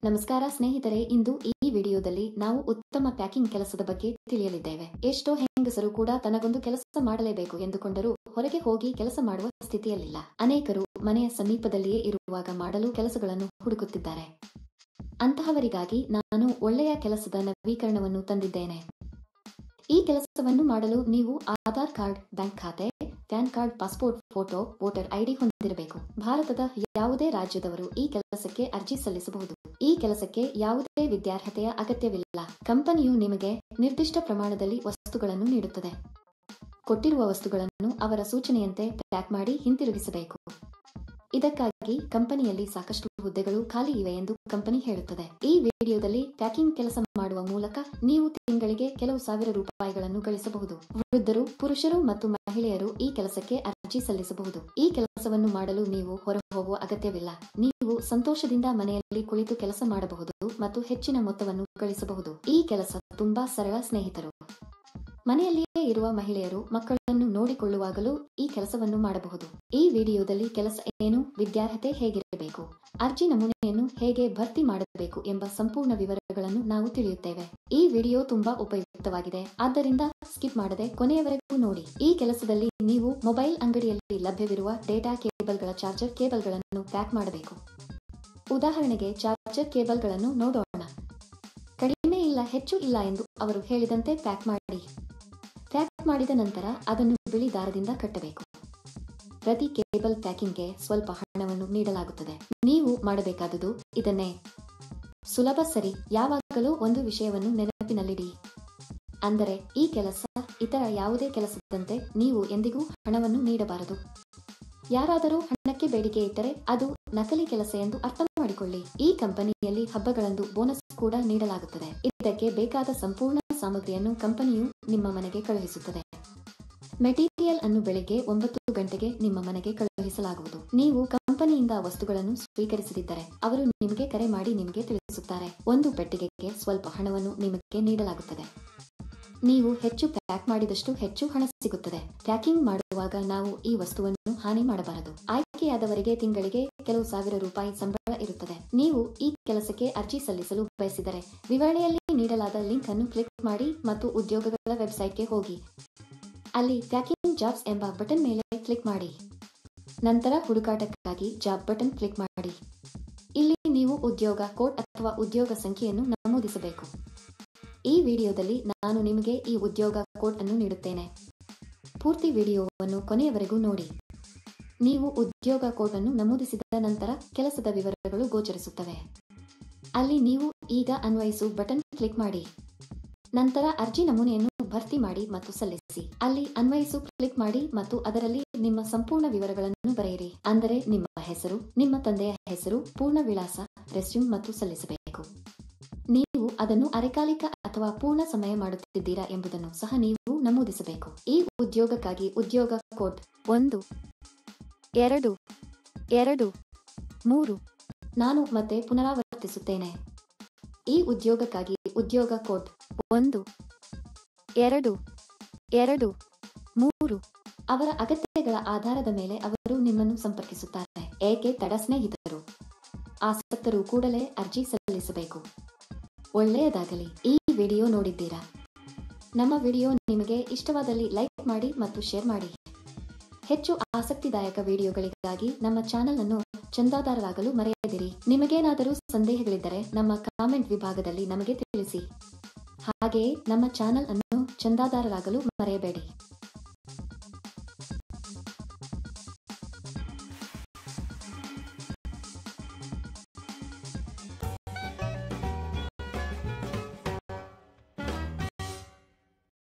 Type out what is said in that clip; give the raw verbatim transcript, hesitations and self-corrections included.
ನಮಸ್ಕಾರ ಸ್ನೇಹಿತರೆ, ಇಂದು ಈ ವಿಡಿಯೋದಲ್ಲಿ ನಾವು ಉತ್ತಮ ಪ್ಯಾಕಿಂಗ್ ಕೆಲಸದ ಬಗ್ಗೆ ತಿಳಿಯಲಿದ್ದೇವೆ. ಎಷ್ಟೋ ಹೆಂಗಸರು ಕೂಡ ತನಗೊಂದು ಕೆಲಸ ಮಾಡಲೇಬೇಕು ಎಂದುಕೊಂಡರೂ ಹೊರಗೆ ಹೋಗಿ ಕೆಲಸ ಮಾಡುವ ಸ್ಥಿತಿಯಲ್ಲಿಲ್ಲ. ಅನೇಕರು ಮನೆಯ ಸಮೀಪದಲ್ಲಿಯೇ ಇರುವಾಗ ಮಾಡಲು ಕೆಲಸಗಳನ್ನು ಹುಡುಕುತ್ತಿದ್ದಾರೆ. ಅಂತಹವರಿಗಾಗಿ ನಾನು ಒಳ್ಳೆಯ ಕೆಲಸದ ನವೀಕರಣವನ್ನು ತಂದಿದ್ದೇನೆ. ಈ ಕೆಲಸವನ್ನು ಮಾಡಲು ನೀವು ಆಧಾರ್ ಕಾರ್ಡ್, ಬ್ಯಾಂಕ್ ಖಾತೆ, PAN card, passport photo, voter ID ಹೊಂದಿರಬೇಕು. ಭಾರತದ ಯಾವುದೇ ರಾಜ್ಯದವರು ಈ ಕೆಲಸಕ್ಕೆ ಅರ್ಜಿ ಸಲ್ಲಿಸಬಹುದು. ಈ ಕೆಲಸಕ್ಕೆ ಯಾವುದೇ ವಿದ್ಯಾರ್ಹತೆಯ ಅಗತ್ಯವಿಲ್ಲ. ಕಂಪನಿಯು ನಿಮಗೆ ನಿರ್ದಿಷ್ಟ ಪ್ರಮಾಣದಲ್ಲಿ ವಸ್ತುಗಳನ್ನು ನೀಡುತ್ತದೆ. ಕೊಟ್ಟಿರುವ ವಸ್ತುಗಳನ್ನು ಅವರ ಸೂಚನೆಯಂತೆ ಪ್ಯಾಕ್ ಮಾಡಿ ಹಿಂತಿರುಗಿಸಬೇಕು. ಇದಕ್ಕಾಗಿ ಕಂಪನಿಯಲ್ಲಿ ಸಾಕಷ್ಟು ಹುದ್ದೆಗಳು ಖಾಲಿ ಇವೆ ಎಂದು ಕಂಪನಿ ಹೇಳುತ್ತದೆ. ಈ ವಿಡಿಯೋದಲ್ಲಿ ಪ್ಯಾಕಿಂಗ್ ಕೆಲಸ ಮಾಡುವ ಮೂಲಕ ನೀವು ತಿಂಗಳಿಗೆ ಕೆಲವು ಸಾವಿರ ರೂಪಾಯಿಗಳನ್ನು ಗಳಿಸಬಹುದು. ವೃದ್ಧರು, ಪುರುಷರು ಮತ್ತು ಮಹಿಳೆಯರು ಈ ಕೆಲಸಕ್ಕೆ ಅರ್ಜಿ ಸಲ್ಲಿಸಬಹುದು. ಈ ಕೆಲಸವನ್ನು ಮಾಡಲು ನೀವು ಹೊರ ಹೋಗುವ ಅಗತ್ಯವಿಲ್ಲ. ನೀವು ಸಂತೋಷದಿಂದ ಮನೆಯಲ್ಲಿ ಕುಳಿತು ಕೆಲಸ ಮಾಡಬಹುದು ಮತ್ತು ಹೆಚ್ಚಿನ ಮೊತ್ತವನ್ನು ಗಳಿಸಬಹುದು. ಈ ಕೆಲಸ ತುಂಬಾ ಸರಳ ಸ್ನೇಹಿತರು. ಮನೆಯಲ್ಲಿಯೇ ಇರುವ ಮಹಿಳೆಯರು ಮಕ್ಕಳನ್ನು ನೋಡಿಕೊಳ್ಳುವಾಗಲೂ ಈ ಕೆಲಸವನ್ನು ಮಾಡಬಹುದು. ಈ ವಿಡಿಯೋದಲ್ಲಿ ಕೆಲಸ ಏನು, ವಿದ್ಯಾರ್ಹತೆ ಹೇಗಿರಬೇಕು, ಅರ್ಜಿ ನಮೂನೆಯನ್ನು ಹೇಗೆ ಭರ್ತಿ ಮಾಡಬೇಕು ಎಂಬ ಸಂಪೂರ್ಣ ವಿವರಗಳನ್ನು ನಾವು ತಿಳಿಯುತ್ತೇವೆ. ಈ ವಿಡಿಯೋ ತುಂಬಾ ಉಪಯುಕ್ತವಾಗಿದೆ, ಆದ್ದರಿಂದ ಸ್ಕಿಪ್ ಮಾಡದೆ ಕೊನೆಯವರೆಗೂ ನೋಡಿ. ಈ ಕೆಲಸದಲ್ಲಿ ನೀವು ಮೊಬೈಲ್ ಅಂಗಡಿಯಲ್ಲಿ ಲಭ್ಯವಿರುವ ಡೇಟಾ ಕೇಬಲ್ಗಳ ಚಾರ್ಜರ್ ಕೇಬಲ್ಗಳನ್ನು ಪ್ಯಾಕ್ ಮಾಡಬೇಕು. ಉದಾಹರಣೆಗೆ ಚಾರ್ಜರ್ ಕೇಬಲ್ಗಳನ್ನು ನೋಡೋಣ. ಕಡಿಮೆ ಇಲ್ಲ, ಹೆಚ್ಚು ಇಲ್ಲ ಎಂದು ಅವರು ಹೇಳಿದಂತೆ ಪ್ಯಾಕ್ ಮಾಡಿ. ಪ್ಯಾಕ್ ಮಾಡಿದ ನಂತರ ಅದನ್ನು ಬಿಳಿ ದಾರದಿಂದ ಕಟ್ಟಬೇಕು. ಪ್ರತಿ ಕೇಬಲ್ ಪ್ಯಾಕಿಂಗ್ಗೆ ಸ್ವಲ್ಪ ಹಣವನ್ನು ನೀಡಲಾಗುತ್ತದೆ. ನೀವು ಮಾಡಬೇಕಾದುದು ಇದನ್ನೇ. ಸುಲಭ ಸರಿ. ಯಾವಾಗಲೂ ಒಂದು ವಿಷಯವನ್ನು ನೆನಪಿನಲ್ಲಿಡಿ. ಅಂದರೆ ಈ ಕೆಲಸ ಇತರ ಯಾವುದೇ ಕೆಲಸದಂತೆ ನೀವು ಎಂದಿಗೂ ಹಣವನ್ನು ನೀಡಬಾರದು. ಯಾರಾದರೂ ಹಣಕ್ಕೆ ಬೇಡಿಕೆ ಇಟ್ಟರೆ ಅದು ನಕಲಿ ಕೆಲಸ ಎಂದು ಅರ್ಥ ಮಾಡಿಕೊಳ್ಳಿ. ಈ ಕಂಪನಿಯಲ್ಲಿ ಹಬ್ಬಗಳಂದು ಬೋನಸ್ ಕೂಡ ನೀಡಲಾಗುತ್ತದೆ. ಇದಕ್ಕೆ ಬೇಕಾದ ಸಂಪೂರ್ಣ ಸಾಮಗ್ರಿಯನ್ನು ಕಂಪನಿಯು ನಿಮ್ಮ ಮನೆಗೆ ಕಳುಹಿಸುತ್ತದೆ. ಮೆಟೀರಿಯಲ್ ಅನ್ನು ಬೆಳಿಗ್ಗೆ ಒಂಬತ್ತು ಗಂಟೆಗೆ ನಿಮ್ಮ ಮನೆಗೆ ಕಳುಹಿಸಲಾಗುವುದು. ನೀವು ಕಂಪನಿಯಿಂದ ವಸ್ತುಗಳನ್ನು ಸ್ವೀಕರಿಸದಿದ್ದರೆ ಅವರು ನಿಮಗೆ ಕರೆ ಮಾಡಿ ನಿಮಗೆ ತಿಳಿಸುತ್ತಾರೆ. ಒಂದು ಪೆಟ್ಟಿಗೆಗೆ ಸ್ವಲ್ಪ ಹಣವನ್ನು ನಿಮಗೆ ನೀಡಲಾಗುತ್ತದೆ. ನೀವು ಹೆಚ್ಚು ಪ್ಯಾಕ್ ಮಾಡಿದಷ್ಟು ಹೆಚ್ಚು ಹಣ ಸಿಗುತ್ತದೆ. ಪ್ಯಾಕಿಂಗ್ ಮಾಡುವಾಗ ನಾವು ಈ ವಸ್ತುವನ್ನು ಹಾನಿ ಮಾಡಬಾರದು. ಆಯ್ಕೆಯಾದವರಿಗೆ ತಿಂಗಳಿಗೆ ಕೆಲವು ಸಾವಿರ ರೂಪಾಯಿ ಸಂಬಳ ಇರುತ್ತದೆ. ನೀವು ಈ ಕೆಲಸಕ್ಕೆ ಅರ್ಜಿ ಸಲ್ಲಿಸಲು ಬಯಸಿದರೆ ವಿವರಣೆಯಲ್ಲಿ ನೀಡಲಾದ ಲಿಂಕ್ ಅನ್ನು ಕ್ಲಿಕ್ ಮಾಡಿ ಮತ್ತು ಉದ್ಯೋಗಗಳ ವೆಬ್ಸೈಟ್ಗೆ ಹೋಗಿ. ಅಲ್ಲಿ ಪ್ಯಾಕಿಂಗ್ ಜಾಬ್ಸ್ ಎಂಬ ಬಟನ್ ಮೇಲೆ ಕ್ಲಿಕ್ ಮಾಡಿ. ನಂತರ ಹುಡುಕಾಟಕ್ಕಾಗಿ ಜಾಬ್ ಬಟನ್ ಕ್ಲಿಕ್ ಮಾಡಿ. ಇಲ್ಲಿ ನೀವು ಉದ್ಯೋಗ ಕೋಡ್ ಅಥವಾ ಉದ್ಯೋಗ ಸಂಖ್ಯೆಯನ್ನು ನಮೂದಿಸಬೇಕು. ಈ ವಿಡಿಯೋದಲ್ಲಿ ನಾನು ನಿಮಗೆ ಈ ಉದ್ಯೋಗ ಕೋಡ್ ಅನ್ನು ನೀಡುತ್ತೇನೆ. ಪೂರ್ತಿ ವಿಡಿಯೋವನ್ನು ಕೊನೆಯವರೆಗೂ ನೋಡಿ. ನೀವು ಉದ್ಯೋಗ ಕೋಡ್ ಅನ್ನು ನಮೂದಿಸಿದ ನಂತರ ಕೆಲಸದ ವಿವರಗಳು ಗೋಚರಿಸುತ್ತವೆ. ಅಲ್ಲಿ ನೀವು ಈಗ ಅನ್ವಯಿಸು ಬಟನ್ ಕ್ಲಿಕ್ ಮಾಡಿ. ನಂತರ ಅರ್ಜಿ ನಮೂನೆಯನ್ನು ಭರ್ತಿ ಮಾಡಿ ಮತ್ತು ಸಲ್ಲಿಸಿ. ಅಲ್ಲಿ ಅನ್ವಯಿಸು ಕ್ಲಿಕ್ ಮಾಡಿ ಮತ್ತು ಅದರಲ್ಲಿ ನಿಮ್ಮ ಸಂಪೂರ್ಣ ವಿವರಗಳನ್ನು ಬರೆಯಿರಿ. ಅಂದರೆ ನಿಮ್ಮ ಹೆಸರು, ನಿಮ್ಮ ತಂದೆಯ ಹೆಸರು, ಪೂರ್ಣ ವಿಳಾಸ, ರೆಸ್ಯೂಮ್ ಮತ್ತು ಸಲ್ಲಿಸಬೇಕು. ನೀವು ಅದನ್ನು ಅರೆಕಾಲಿಕ ಅಥವಾ ಪೂರ್ಣ ಸಮಯ ಮಾಡುತ್ತಿದ್ದೀರಾ ಎಂಬುದನ್ನು ಸಹ ನೀವು ನಮೂದಿಸಬೇಕು. ಈ ಉದ್ಯೋಗಕ್ಕಾಗಿ ಉದ್ಯೋಗ ಕೋಡ್ ಒಂದು, ಎರಡು, ಎರಡು, ಮೂರು. ನಾನು ಮತ್ತೆ ಪುನರಾವರ್ತಿಸುತ್ತೇನೆ. ಈ ಉದ್ಯೋಗಕ್ಕಾಗಿ ಉದ್ಯೋಗ ಕೋಡ್ ಒಂದು, ಎರಡು, ಎರಡು, ಮೂರು. ಅವರ ಅಗತ್ಯಗಳ ಆಧಾರದ ಮೇಲೆ ಅವರು ನಿಮ್ಮನ್ನು ಸಂಪರ್ಕಿಸುತ್ತಾರೆ. ಏಕೆ ತಡ ಸ್ನೇಹಿತರು? ಆಸಕ್ತರು ಕೂಡಲೇ ಅರ್ಜಿ ಸಲ್ಲಿಸಬೇಕು. ಒಳ್ಳೆಯದಾಗಲಿ. ಈ ವಿಡಿಯೋ ನೋಡಿದ್ದೀರಾ? ನಮ್ಮ ವಿಡಿಯೋ ನಿಮಗೆ ಇಷ್ಟವಾದಲ್ಲಿ ಲೈಕ್ ಮಾಡಿ ಮತ್ತು ಶೇರ್ ಮಾಡಿ. ಹೆಚ್ಚು ಆಸಕ್ತಿದಾಯಕ ವಿಡಿಯೋಗಳಿಗಾಗಿ ನಮ್ಮ ಚಾನೆಲ್ ಅನ್ನು ಚಂದಾದಾರರಾಗಲು ಮರೆಯದಿರಿ. ನಿಮಗೇನಾದರೂ ಸಂದೇಹಗಳಿದ್ದರೆ ನಮ್ಮ ಕಾಮೆಂಟ್ ವಿಭಾಗದಲ್ಲಿ ನಮಗೆ ತಿಳಿಸಿ. ಹಾಗೆಯೇ ನಮ್ಮ ಚಾನೆಲ್ ಅನ್ನು ಚಂದಾದಾರರಾಗಲು ಮರೆಯಬೇಡಿ.